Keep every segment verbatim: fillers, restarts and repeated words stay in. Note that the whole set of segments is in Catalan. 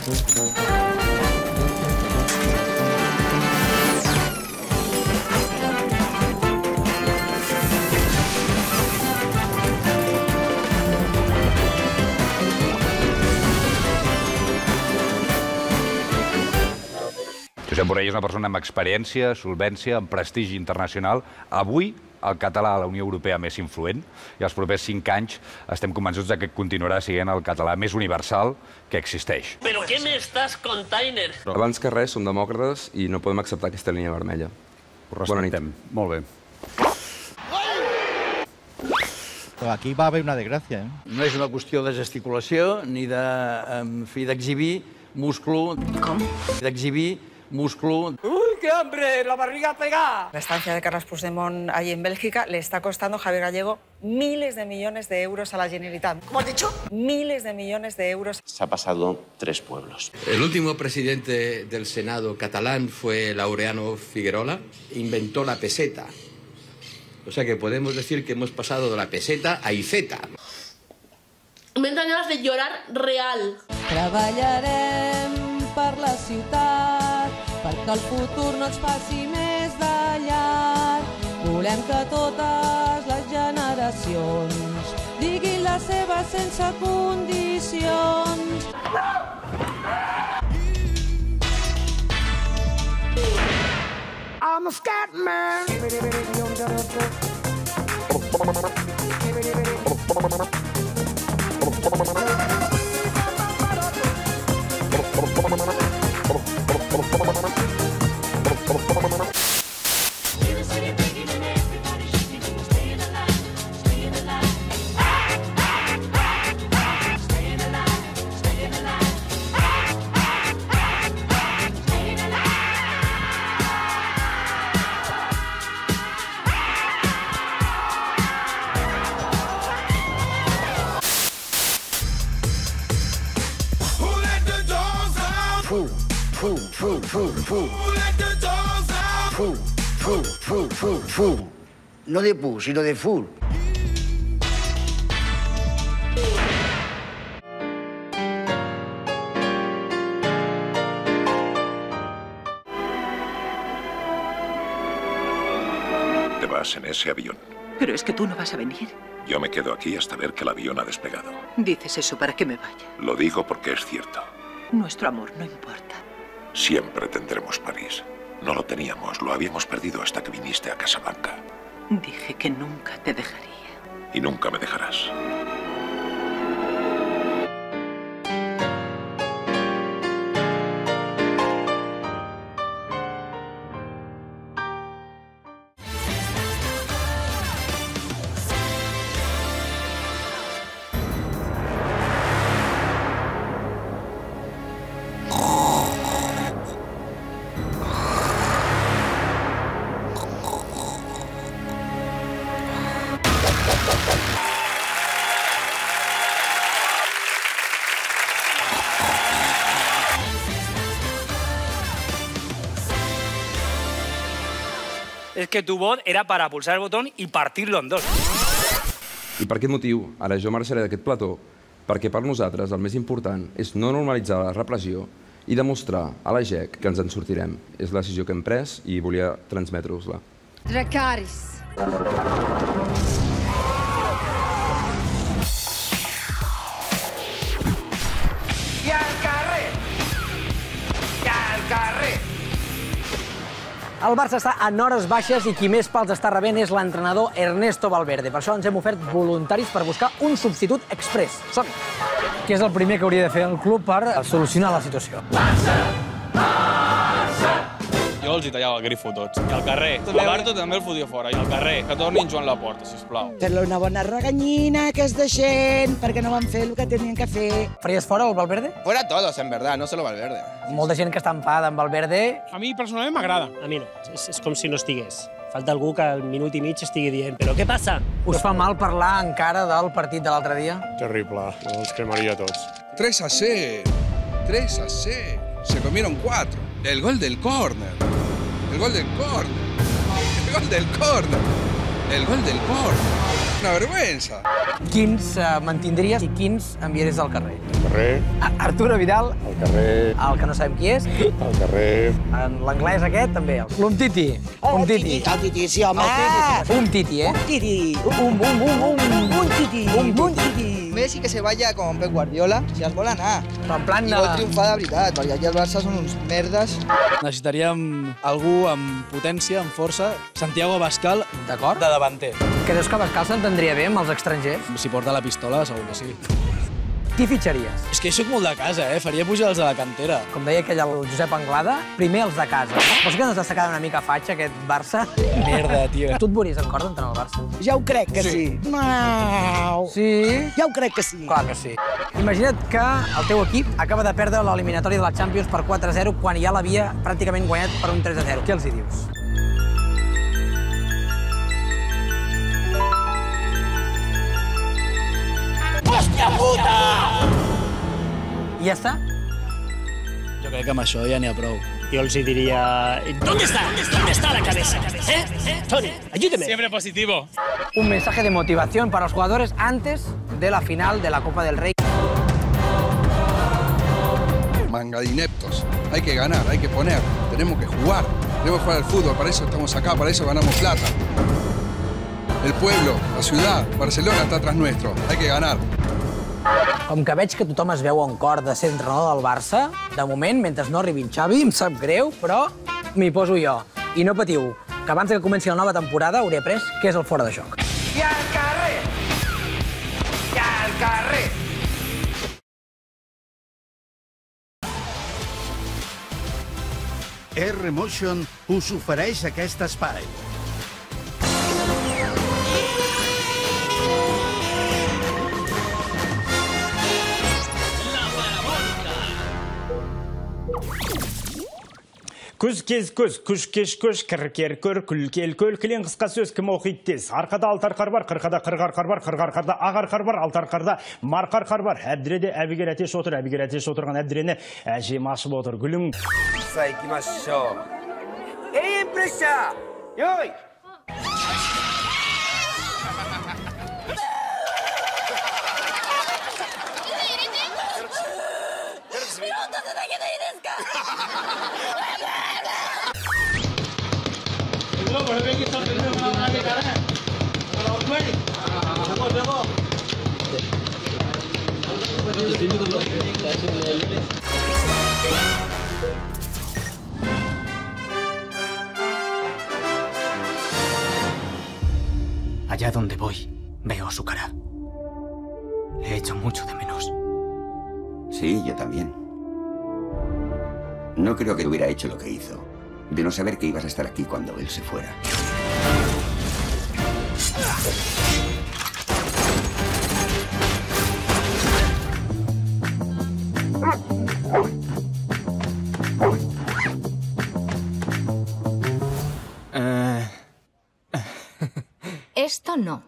Josep Borrell és una persona amb experiència, solvència, amb prestigi internacional. Avui, el català a la Unió Europea més influent, i els propers cinc anys estem convençuts que continuarà sent el català més universal que existeix. Però què m'estàs container? Abans que res, som demòcrates i no podem acceptar aquesta línia vermella. Ho respectem. Molt bé. Però aquí va haver una desgràcia, eh? No és una qüestió de gesticulació ni d'exhibir múscul. Com? D'exhibir múscul. ¡Uy, qué hambre! ¡La barriga pega! La estancia de Carles Puigdemont ahí en Bélgica le está costando a Javier Gallego miles de millones de euros a la Generalitat. ¿Cómo has dicho? Miles de millones de euros. Se ha pasado tres pueblos. El último presidente del Senado catalán fue Laureano Figuerola. Inventó la peseta. O sea que podemos decir que hemos pasado de la peseta a Iceta. Me dan ganas de llorar real. Treballarem per la ciutat, perquè el futur no ens faci més de llar. Volem que totes les generacions diguin la seva sense condicions. I'm a scat man. Fu, fu, fu, fu, fu. Fu, fu, fu, fu, fu. No de pu, sino de full. Te vas en ese avión. Pero es que tú no vas a venir. Yo me quedo aquí hasta ver que el avión ha despegado. Dices eso para que me vaya. Lo digo porque es cierto. Nuestro amor no importa. Siempre tendremos París. No lo teníamos, lo habíamos perdido hasta que viniste a Casablanca. Dije que nunca te dejaría. Y nunca me dejarás. Es que tu voz era para pulsar el botón y partirlo en dos. I per aquest motiu, ara jo marxaré d'aquest plató, perquè per nosaltres el més important és no normalitzar la repressió i demostrar a la G E C que ens en sortirem. És la decisió que hem pres i volia transmetre-us-la. Dracaris. I al carrer! I al carrer! El Barça està en hores baixes i qui més pals està rebent és l'entrenador Ernesto Valverde. Per això ens hem ofert voluntaris per buscar un substitut express. Som-hi! Què és el primer que hauria de fer el club per solucionar la situació? Barça! Barça! Jo els hi tallava el grifo tots. I al carrer. El Barto també el fotia fora. I al carrer. Que tornin Joan Laporta, sisplau. Fer-li una bona reganyina, que es deixen, perquè no van fer el que tenien que fer. Faries fora el Valverde? Fuera todos, en verdad, no solo Valverde. Molta gent que està enfadada amb Valverde. A mi personalment m'agrada. A mi no. És, és com si no estigués. Falta algú que al minut i mig estigui dient «Però què passa?» Us fa mal parlar encara del partit de l'altre dia? Terrible. Els cremaria tots. tres a cero. tres a cero. Se comieron cuatro. El gol del córner. El gol del córner. El gol del córner. El gol del córner. Una vergüenza. Quins uh, mantindries i quins enviaries al carrer? carrer. Arturo Vidal. Al carrer. El que no sabem qui és. Al carrer. En l'anglès aquest, també. L'Umtiti. Umtiti. El Titi, sí, home. Un Titi, eh? Un Titi. Un, un, un, un. Un Titi. Un Titi. Messi que se vaya con Pep Guardiola, si es vol anar. Però en plan I de... vol triomfar de veritat, perquè aquí el Barça són uns merdes. Necessitaríem algú amb potència, amb força. Santiago Abascal, d'acord, de davanter. Creus que Abascal s'entendria bé amb els estrangers? Si porta la pistola, segur que sí. Qui fitxaries? És que jo soc molt de casa, eh? Faria pujar els de la cantera. Com deia aquell el Josep Anglada, primer els de casa. Vols que no ens està quedant una mica fatxa, aquest Barça? Merda, tio. Tu et veuries en cor d'entrar al Barça? Ja ho crec que sí. No. Sí? Ja ho crec que sí. Clar que sí. Imagina't que el teu equip acaba de perdre l'eliminatòria de la Champions per quatre a zero quan ja l'havia pràcticament guanyat per un tres a zero. Què els hi dius? Hòstia puta! I ja està? Jo crec que amb això ja n'hi ha prou. Yo els diría... ¿Dónde está? ¿Dónde está la cabeza? ¿Eh? ¿Eh? Tony, ayúdeme. Siempre positivo. Un mensaje de motivación para los jugadores antes de la final de la Copa del Rey. Manga de ineptos. Hay que ganar, hay que poner. Tenemos que jugar. Tenemos que jugar al fútbol. Para eso estamos acá, para eso ganamos plata. El pueblo, la ciudad, Barcelona está atrás nuestro. Hay que ganar. Com que veig que tothom es veu en cor de ser entrenador del Barça, de moment, mentre no arribi en Xavi, em sap greu, però m'hi poso jo. I no patiu, que abans que comenci la nova temporada hauré après què és el fora de joc. I al carrer! I al carrer! R-Motion us ofereix aquest espai. Күз кез көз, күш кеш көш, кір кер көр, күл кел көл, кілең қысқа сөз кім оқиды тез. Арқада алтар қар бар, қырқада қырғар қар бар, қырғар қарда ағар қар бар, алтар қарда марқар қар бар. Әбдіреде әбігер әтеш отыр, әбігер әтеш отырған әбдірені әжем ашып отыр, гүлім. Sa ikimashou. Ей, пресса! Йой! Allá donde voy, veo su cara. Le echo mucho de menos. Sí, yo también. No creo que hubiera hecho lo que hizo, de no saber que ibas a estar aquí cuando él se fuera. Eh... Esto no.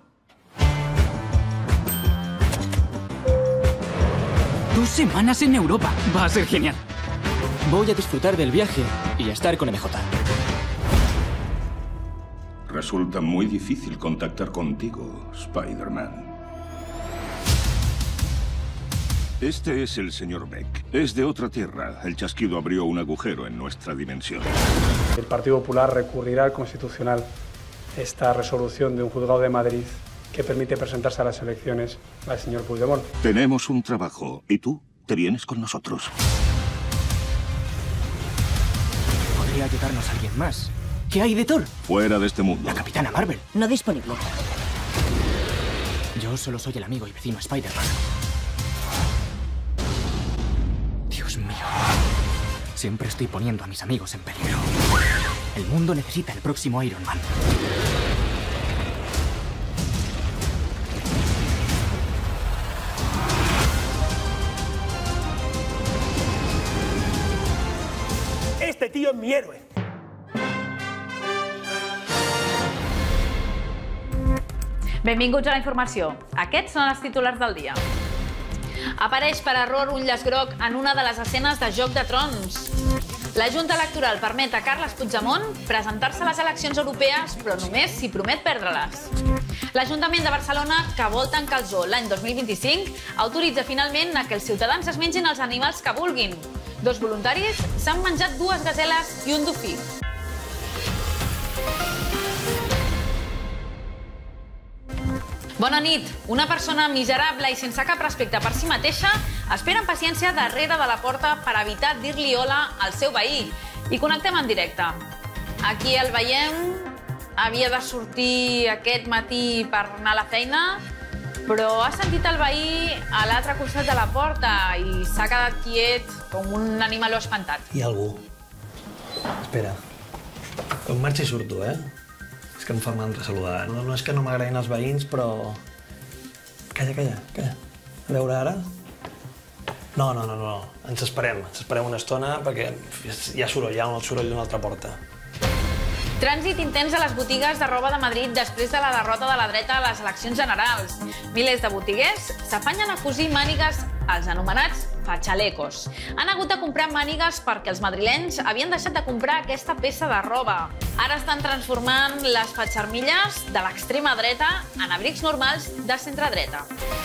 Dos semanas en Europa. Va a ser genial. Voy a disfrutar del viaje y a estar con M J. Resulta muy difícil contactar contigo, Spider-Man. Este es el señor Beck. Es de otra tierra. El chasquido abrió un agujero en nuestra dimensión. El Partido Popular recurrirá al Constitucional esta resolución de un juzgado de Madrid que permite presentarse a las elecciones al señor Puigdemont. Tenemos un trabajo y tú te vienes con nosotros. ¿Podría ayudarnos alguien más? ¿Qué hay de Thor? Fuera de este mundo. La Capitana Marvel. No disponible. Yo solo soy el amigo y vecino Spider-Man. Dios mío. Siempre estoy poniendo a mis amigos en peligro. El mundo necesita el próximo Iron Man. Este tío es mi héroe. Benvinguts a la informació. Aquests són els titulars del dia. Apareix per error un llaç groc en una de les escenes de Joc de Trons. La Junta Electoral permet a Carles Puigdemont presentar-se a les eleccions europees, però només si promet perdre-les. L'Ajuntament de Barcelona, que vol tancar el zoo l'any dos mil vint-i-cinc, autoritza finalment que els ciutadans es mengin els animals que vulguin. Dos voluntaris s'han menjat dues gaseles i un dofí. Bona nit. Una persona miserable i sense cap respecte per si mateixa espera amb paciència darrere de la porta per evitar dir-li hola al seu veí. I connectem en directe. Aquí el veiem. Havia de sortir aquest matí per anar a la feina, però ha sentit el veí a l'altre costat de la porta i s'ha quedat quiet com un animaló espantat. Hi ha algú. Espera. Quan marxi surto, eh? És que em fa mandra saludar. No, no és que no m'agradin els veïns, però... Calla, calla, calla. A veure ara... No, no, no, no. Ens esperem. Ens esperem una estona perquè hi ha soroll, hi ha el soroll d'una altra porta. Trànsit intens a les botigues de roba de Madrid després de la derrota de la dreta a les eleccions generals. Milers de botiguers s'afanyen a cosir mànigues als anomenats fatxalecos. Han hagut de comprar mànigues perquè els madrilenys havien deixat de comprar aquesta peça de roba. Ara estan transformant les fatxarmilles de l'extrema dreta en abrics normals de centre-dreta.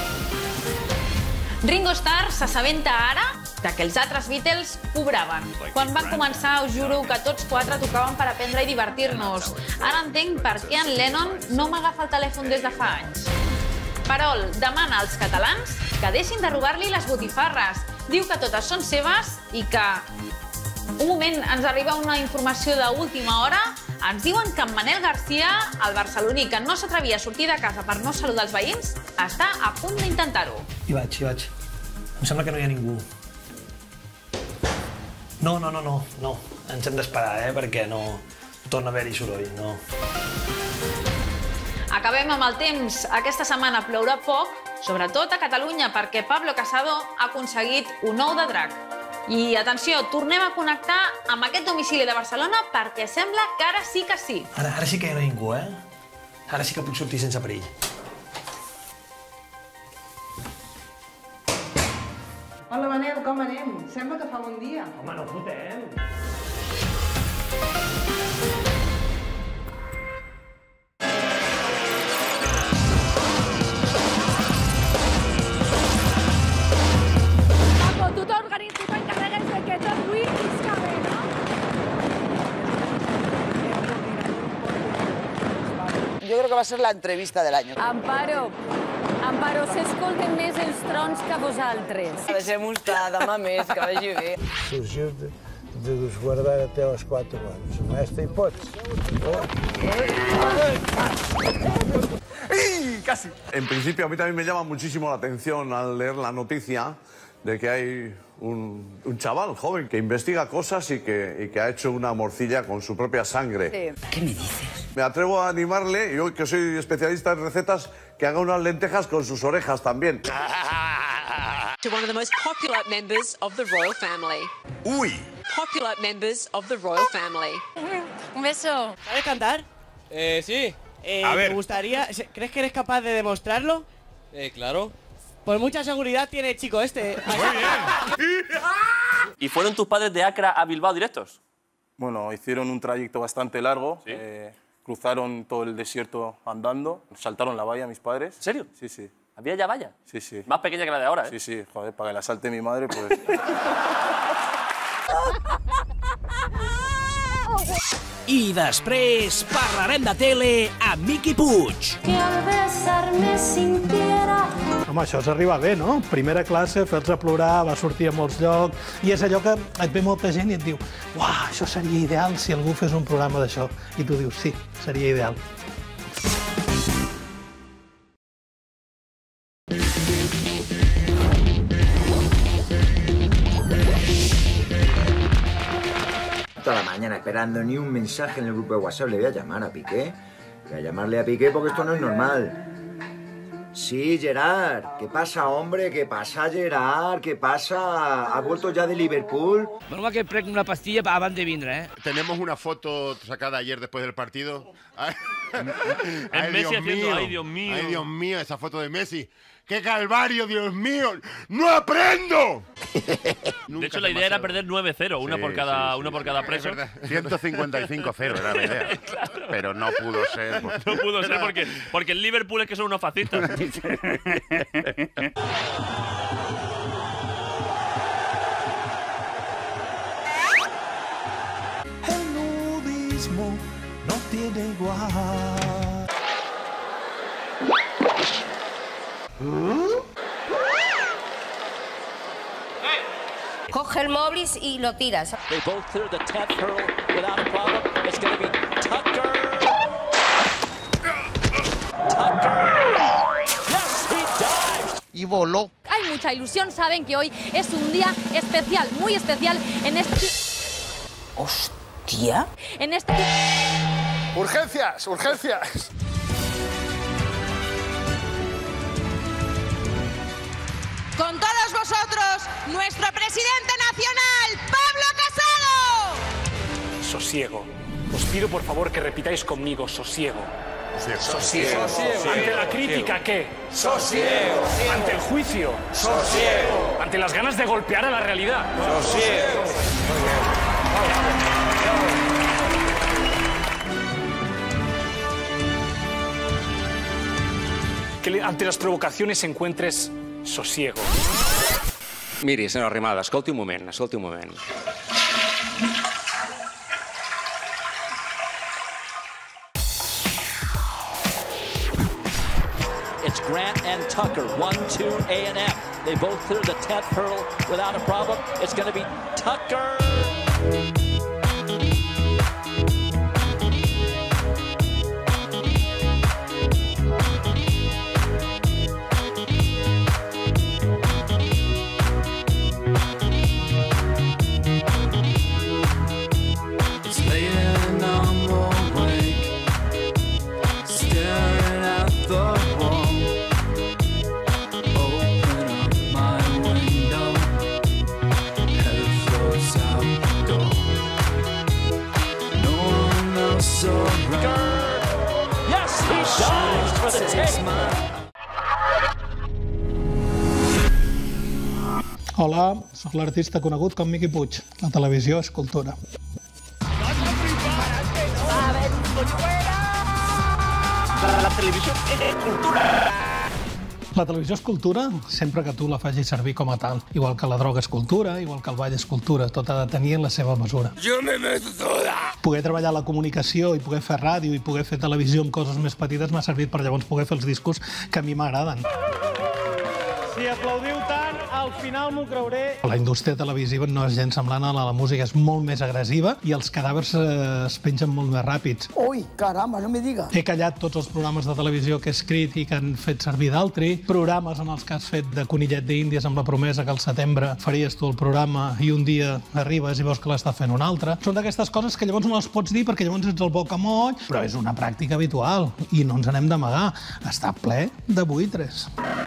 Ringo Starr s'assabenta ara que els altres Beatles cobraven. Quan van començar, us juro que tots quatre tocaven per aprendre i divertir-nos. Ara entenc per què en Lennon no m'agafa el telèfon des de fa anys. Perol demana als catalans que deixin de robar-li les botifarres. Diu que totes són seves i que... Un moment, ens arriba una informació d'última hora. Ens diuen que en Manel García, el barceloní que no s'atrevia a sortir de casa per no saludar els veïns, està a punt d'intentar-ho. Hi vaig, hi vaig. Em sembla que no hi ha ningú. No, no, no, no, no. Ens hem d'esperar, eh, perquè no... Torna a haver-hi soroll, no. Acabem amb el temps. Aquesta setmana plourà poc, sobretot a Catalunya, perquè Pablo Casado ha aconseguit un ou de drac. I, atenció, tornem a connectar amb aquest domicili de Barcelona perquè sembla que ara sí que sí. Ara, ara sí que hi ha ningú, eh? Ara sí que puc sortir sense perill. Hola, Manel, com anem? Sembla que fa bon dia. Home, no fotem. Tú te organizas, tú te encargues de que todo Luis cabe, ¿no? Yo creo que va a ser la entrevista del año. Amparo, Amparo, s'escolten més els trons que vosaltres. Deixem-ho estar, demà més, que vagi bé. Surgiu de, de desguardar até aos quatro anos. Não é esta hipótese. ¡Ey! Casi. En principio, a mí también me llama muchísimo la atención al leer la noticia de que hay un, un chaval joven que investiga cosas y que, y que ha hecho una morcilla con su propia sangre. Sí. ¿Qué me dices? Me atrevo a animarle, yo que soy especialista en recetas, que haga unas lentejas con sus orejas también. To one of the most popular members of the royal family. ¡Uy! Popular members of the royal family. Un beso. ¿Sabes cantar? Eh, sí. Eh, A ver. ¿Te gustaría... ¿Crees que eres capaz de demostrarlo? Eh, claro. Pues mucha seguridad tiene el chico este. Muy bien. ¿Y fueron tus padres de Acra a Bilbao directos? Bueno, hicieron un trayecto bastante largo. ¿Sí? eh, cruzaron todo el desierto andando. Saltaron la valla mis padres. ¿En serio? Sí, sí. ¿Había ya valla? Sí, sí. Más pequeña que la de ahora, ¿eh? Sí, sí. Joder, para que la salte mi madre, pues... I després parlarem de tele amb Miqui Puig. Que al besar-me sintiera... Home, això s'arriba bé, no? Primera classe, fer-los plorar, va sortir a molts llocs, i és allò que et ve molta gent i et diu «Uah, això seria ideal si algú fes un programa d'això». I tu dius «Sí, seria ideal». Toda la mañana esperando ni un mensaje en el grupo de WhatsApp. Le voy a llamar a Piqué. Voy a llamarle a Piqué porque esto no es normal. Sí, Gerard. ¿Qué pasa, hombre? ¿Qué pasa, Gerard? ¿Qué pasa? ¿Ha vuelto ya de Liverpool? Normal que prenc una pastilla abans de vindre, eh? Tenemos una foto sacada ayer después del partido. Ay, Messi Dios haciendo, mío. ay, Dios mío. Ay, Dios mío, esa foto de Messi. ¡Qué calvario, Dios mío! ¡No aprendo! De hecho, la idea era perder nueve cero, una por cada, una por cada preso. ciento cincuenta y cinco cero era la idea. Claro. Pero no pudo ser. No pudo ser porque, porque el Liverpool es que son unos fascistas. El nudismo no tiene igual. Coge el móvil y lo tiras. They both clear the tenth hurdle without a problem. It's going to be Tucker. Tucker. Yes, he dives. Y voló. Hay mucha ilusión, saben que hoy es un día especial, muy especial en este... Hostia. En este... Urgencias, urgencias. Con todos vosotros, nuestro presidente nacional, Pablo Casado. Sosiego. Os pido por favor que repitáis conmigo, sosiego. Sosiego. Sosiego. Ante la crítica, ¿qué? Sosiego. Ante el juicio. Sosiego. Ante las ganas de golpear a la realidad. Sosiego. Que ante las provocaciones encuentres sosiego. Miri, senyora Arrimadas, escolti un moment, escolti un moment. It's Grant and Tucker, one, two, A and F. They both clear the tenth hurdle without a problem. It's going to be Tucker. Hola, sóc l'artista conegut com Miqui Puig. La televisió és cultura. La televisió és cultura. La televisió és cultura sempre que tu la facis servir com a tal. Igual que la droga és cultura, igual que el ball és cultura. Tot ha de tenir la seva mesura. Jo me meto toda. Poder treballar a la comunicació i poder fer ràdio i poder fer televisió amb coses més petites m'ha servit per llavors poder fer els discos que a mi m'agraden. Si aplaudiu tant, al final m'ho creuré. La indústria televisiva no és gens semblant a la, la música, és molt més agressiva i els cadàvers eh, es pengen molt més ràpids. Ui, caramba, no me diga. He callat tots els programes de televisió que he escrit i que han fet servir d'altri, programes en els que has fet de conillet d'Índies amb la promesa que al setembre faries tu el programa i un dia arribes i veus que l'està fent un altre. Són d'aquestes coses que llavors no les pots dir perquè llavors ets el bocamoll, però és una pràctica habitual i no ens n'hem d'amagar. Està ple de buitres.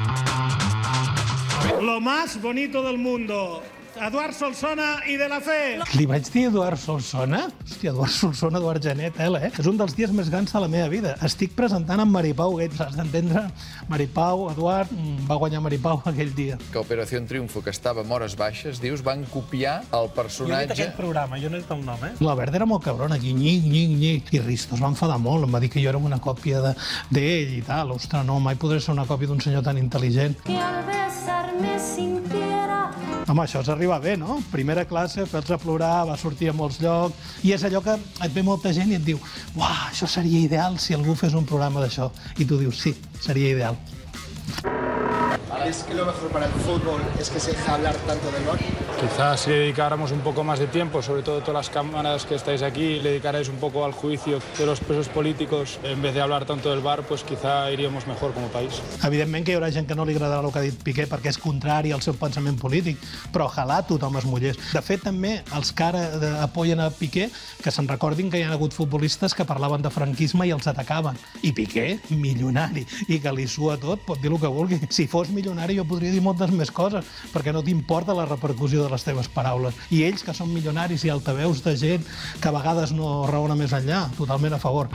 Lo más bonito del mundo. Eduard Solsona i de la Fe. Li vaig dir Eduard Solsona? Hòstia, Eduard Solsona, Eduard Genet, eh? És un dels dies més grans de la meva vida. Estic presentant amb Maripau Gates, has d'entendre? Maripau, Eduard, va guanyar Maripau aquell dia. Que Operació Triunfo, que estava amb hores baixes, dius, van copiar el personatge... Jo he dit aquest programa, jo no he dit el nom, eh? L'Albert era molt cabrona, aquí, nyic, nyic, nyic. I Risto es va enfadar molt, em va dir que jo era una còpia d'ell i tal. Ostres, no, mai podré ser una còpia d'un senyor tan intel·ligent. Que al besar-me sintiera... Home, això s'arriba bé, no? Primera classe, fer-los a plorar, va sortir a molts llocs... I és allò que et ve molta gent i et diu «Uah, això seria ideal si algú fes un programa d'això». I tu dius «Sí, seria ideal». ¿Es que lo mejor para el fútbol es que se deja hablar tanto del V A R? Quizás si dedicáramos un poco más de tiempo, sobre todo todas las cámaras que estáis aquí, le dedicarais un poco al juicio de los presos políticos, en vez de hablar tanto del V A R, pues quizá iríamos mejor como país. Evidentment que hi haurà gent que no li agradarà el que ha dit Piqué perquè és contrari al seu pensament polític, però ojalà tothom es mullés. De fet, també els que ara apoyen a Piqué, que se'n recordin que hi ha hagut futbolistes que parlaven de franquisme i els atacaven. I Piqué, milionari, i que li sua tot, pot dir el que vulgui. Si fos milionari jo podria dir moltes més coses, perquè no t'importa la repercussió de les teves paraules. I ells, que són milionaris i altaveus de gent que a vegades no raona més enllà, totalment a favor.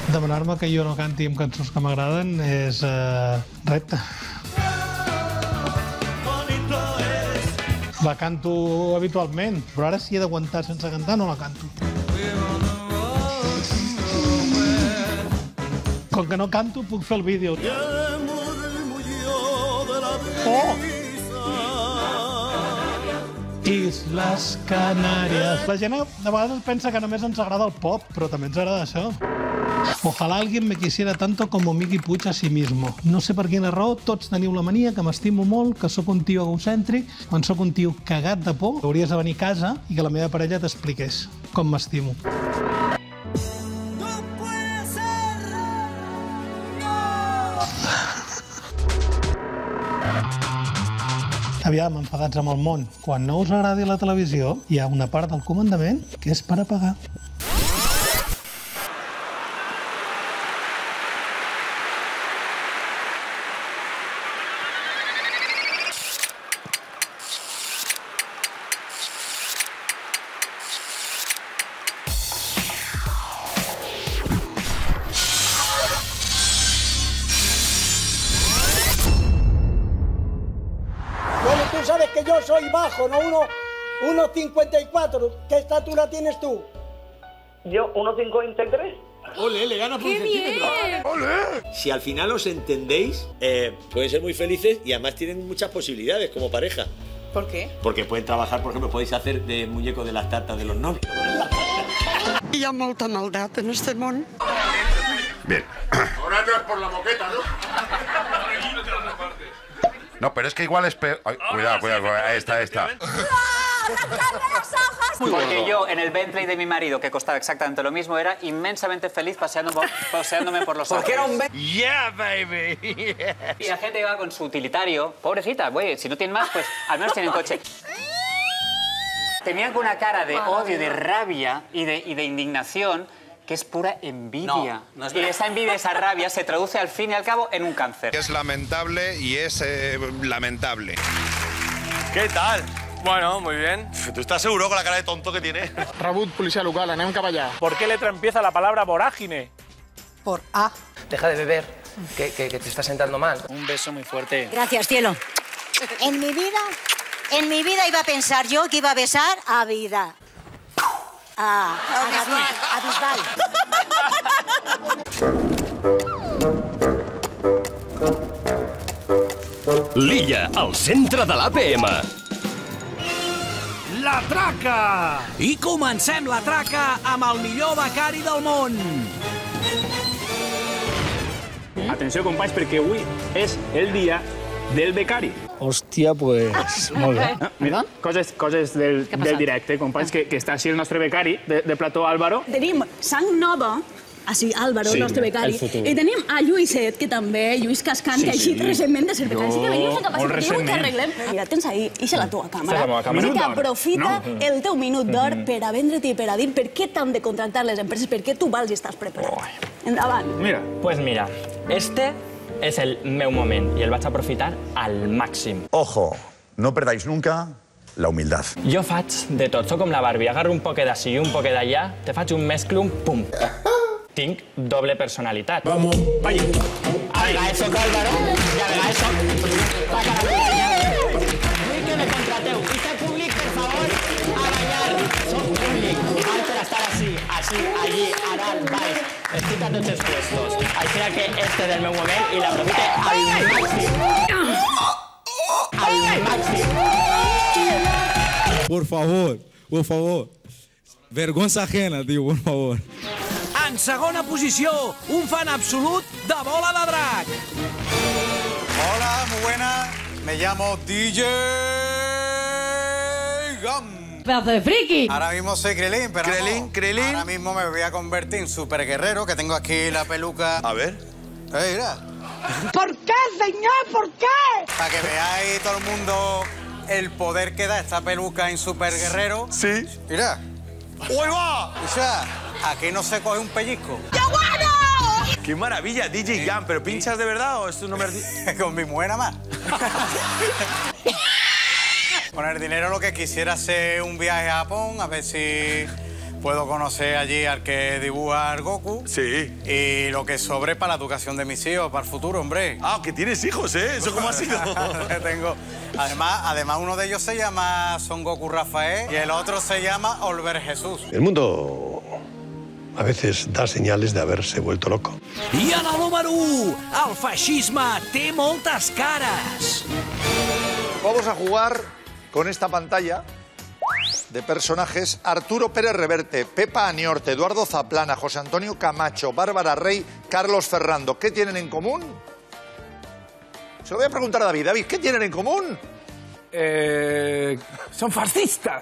Demanar-me que jo no canti amb cançons que m'agraden és uh, repte. La canto habitualment, però ara si he d'aguantar sense cantar no la canto. Com que no canto, puc fer el vídeo. Oh! Islas Canàries. La gent a vegades pensa que només ens agrada el pop, però també ens agrada això. Ojalá alguien me quisiera tanto como Miqui Puig a sí mismo. No sé per quina raó, tots teniu la mania que m'estimo molt, que sóc un tio egocèntric, quan sóc un tio cagat de por, hauries de venir a casa i que la meva parella t'expliqués com m'estimo. Aviam, enfadats amb el món. Quan no us agradi la televisió, hi ha una part del comandament que és per apagar. Tú sabes que yo soy bajo, no uno cincuenta y cuatro. ¿Qué estatura tienes tú? Yo, uno cincuenta y tres. ¡Ole, le gana por un centímetro! ¡Ole! Si al final os entendéis, eh, pueden ser muy felices y además tienen muchas posibilidades como pareja. ¿Por qué? Porque pueden trabajar, por ejemplo, podéis hacer de muñeco de las tartas de los novios. Hi ha molta maldat en este món. Bien. Ahora no es por la moqueta, ¿no? No, pero es que igual es peor. Ay, cuidado, cuidado, cuidado. Ahí está, ahí está. Porque yo, en el Bentley de mi marido, que costaba exactamente lo mismo, era inmensamente feliz paseándome, paseándome por los Porque era un Bentley. Yeah, baby. Yeah. Y la gente iba con su utilitario. Pobrecita, güey, si no tienen más, pues al menos tienen coche. Tenían una cara de odio, de rabia y de, y de indignación que es pura envidia. No, no es y esa envidia, esa rabia, se traduce al fin y al cabo en un cáncer. Es lamentable y es eh, lamentable. ¿Qué tal? Bueno, muy bien. ¿Tú estás seguro con la cara de tonto que tiene? Rebut, policia local, anem cap allà. ¿Por qué letra empieza la palabra vorágine? Por A. Deja de beber, que, que, que te está sentando mal. Un beso muy fuerte. Gracias, cielo. En mi vida, en mi vida iba a pensar yo que iba a besar a Vida. A, a David, a Bisbal. L'Illa, al centre de l'A P M. La Traca! I comencem la traca amb el millor becari del món. Atenció, companys, perquè avui és el dia del becari. Hòstia, pues, molt bé. Ah, mira, coses, coses del, del directe, companys, que, que està així el nostre becari de, de plató, Álvaro. Tenim sang nova, així, Álvaro, el nostre becari, i tenim a Lluïset, que també, Lluís Cascant, que així recentment de ser becari. Així que veniu a capaç, que diu que arreglem. Mira, tens ahí, ixa la tua càmera. Així que aprofita el teu minut d'or per a vendre't i per a dir per què t'han de contractar les empreses, per què tu vals i estàs preparat. Endavant. Mira. Pues mira, este es el meu moment i el vaig aprofitar al màxim. Ojo, no perdáis nunca la humildad. Jo faig de tot, soc com la Barbie, agarro un poquet d'ací i un poquet d'allà, te faig un mesclum, pum. Tinc doble personalitat. Vamos. Vaya. A vegades soc Álvaro i a vegades soc... La carabella. Vull que me contrateu. I ser públic, per favor, a ballar. Soc públic. Val per estar així, així, allí, a dalt, baix. Estic a tots els puestos. Així que este és el meu moment i l'aprofite al màxim. Al màxim. Por favor, por favor. Vergonza ajena, tío, por favor. En segona posició, un fan absolut de Bola de Drac. Hola, muy buena. Me llamo D J Gam. Pedazo de friki. Ahora mismo soy Krelin, pero Krelin, no, Krelin. ahora mismo me voy a convertir en super guerrero, que tengo aquí la peluca. A ver. Eh, mira. ¿Por qué, señor? ¿Por qué? Para que veáis todo el mundo el poder que da esta peluca en super guerrero. Sí. Mira. ¡Uy, va! O sea, aquí no se coge un pellizco. ¡Qué bueno! ¡Qué maravilla, D J Gam! ¿Pero pinchas de verdad o esto no me has dicho? Con mi mujer nada más. Con el dinero lo que quisiera hacer un viaje a Japón, a ver si puedo conocer allí al que dibuja al Goku. Sí. Y lo que sobre para la educación de mis hijos, para el futuro, hombre. Ah, que tienes hijos, ¿eh? ¿Eso cómo ha sido? Tengo. Además, además, uno de ellos se llama Son Goku Rafael y el otro se llama Oliver Jesús. El mundo a veces da señales de haberse vuelto loco. I a la número u, el feixisme té moltes cares. Vamos a jugar con esta pantalla de personajes: Arturo Pérez Reverte, Pepa Aniorte, Eduardo Zaplana, José Antonio Camacho, Bárbara Rey, Carlos Ferrando. ¿Qué tienen en común? Se lo voy a preguntar a David. David, ¿qué tienen en común? Eh, son fascistas.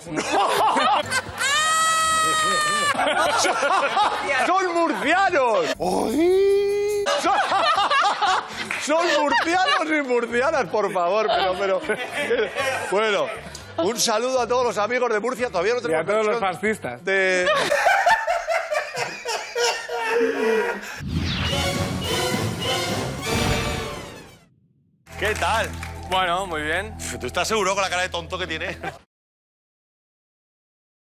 ¡Son murcianos! Son... Son murcianos y murcianas, por favor, pero, pero... Bueno, un saludo a todos los amigos de Murcia. Todavía no tenemos y a todos los versión fascistas. De... ¿Qué tal? Bueno, muy bien. ¿Tú estás seguro con la cara de tonto que tiene?